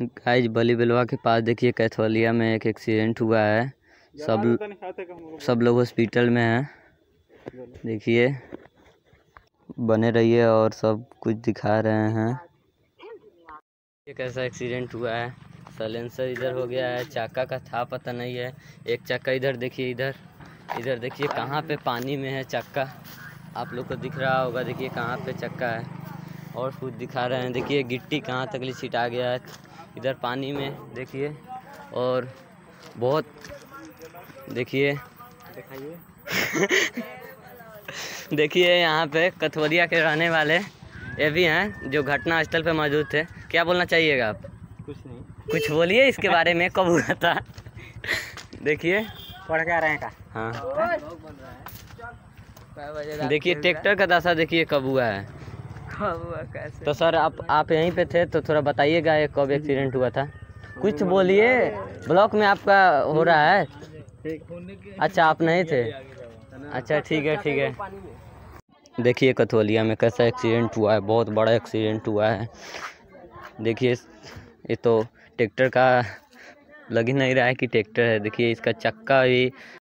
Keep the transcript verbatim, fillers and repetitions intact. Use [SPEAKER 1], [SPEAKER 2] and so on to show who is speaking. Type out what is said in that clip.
[SPEAKER 1] Guys बली बिलवा के पास देखिए कैथोलिया में एक एक्सीडेंट हुआ है। सब सब लोग हॉस्पिटल में हैं। देखिए बने रहिए और सब कुछ दिखा रहे हैं। ये कैसा एक्सीडेंट हुआ है। साइलेंसर इधर हो गया है, चाका का था पता नहीं है। एक चक्का इधर देखिए, इधर इधर देखिए कहाँ पे पानी में है चक्का, आप लोग को दिख रहा होगा। देखिए कहाँ पे चक्का है और कुछ दिखा रहे हैं। देखिए गिट्टी कहाँ तक ले छिटा गया है इधर पानी में देखिए। और बहुत देखिए देखिए यहाँ पे कथवरिया के रहने वाले ये भी हैं जो घटना स्थल पे मौजूद थे। क्या बोलना चाहिएगा आप?
[SPEAKER 2] कुछ नहीं,
[SPEAKER 1] कुछ बोलिए इसके बारे में, कब हुआ था? देखिए
[SPEAKER 2] पढ़ के आ रहे हैं का?
[SPEAKER 1] हाँ देखिए ट्रैक्टर का दशा देखिए कब हुआ है।
[SPEAKER 2] कैसे?
[SPEAKER 1] तो सर आप आप यहीं पे थे तो थोड़ा बताइएगा ये कब एक्सीडेंट हुआ था। कुछ बोलिए, ब्लॉक में आपका हो रहा है। अच्छा आप नहीं थे, अच्छा ठीक है ठीक है। देखिए कथवलिया में कैसा एक्सीडेंट हुआ है, बहुत बड़ा एक्सीडेंट हुआ है। देखिए ये तो ट्रैक्टर का लग ही नहीं रहा है कि ट्रैक्टर है। देखिए इसका चक्का भी